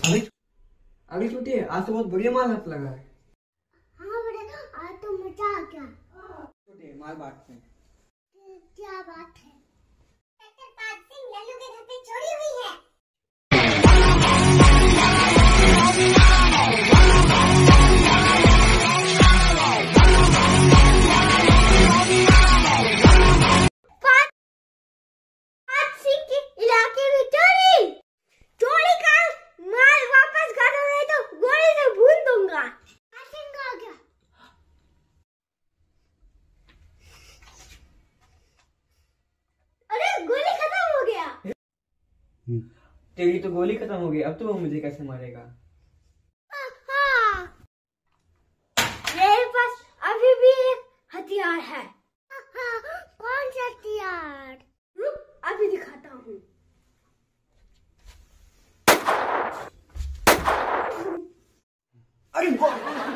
अभी अभी छुट्टी, आज तो बहुत बढ़िया माल हाथ लगा है। हाँ बड़े, आज तो मजा आ गया। छुट्टी माल बांटते हैं। क्या बात है? डॉक्टर पाल सिंह लल्लू के घर पे चोरी हुई है। पाल सिंह के इलाके में चोरी। चोरी कर माल वापस करो नहीं तो गोली से भून दूंगा। पाल सिंह आ गया। अरे गोली खत्म हो गया। तेरी तो गोली खत्म हो गई, अब तो वो मुझे कैसे मारेगा? हाँ, मेरे पास अभी भी एक हथियार है। कौन सा हथियार? रुक, अभी दिखाता हूँ। अरे